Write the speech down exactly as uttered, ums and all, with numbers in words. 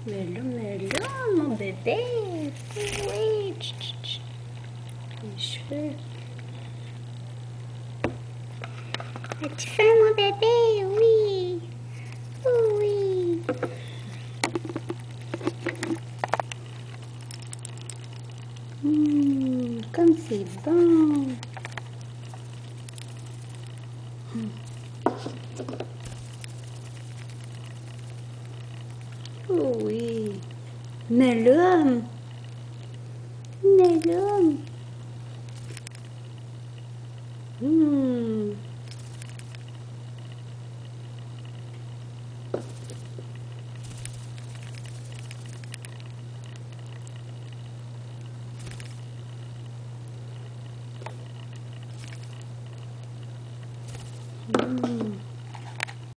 Melon, melon, mon bébé. Oui, tch, tch, tch. Les cheveux. As-tu faim, mon bébé? Oui. Oui. Mmh, comme c'est bon. Oh oui. Melon. Melon. Mmh.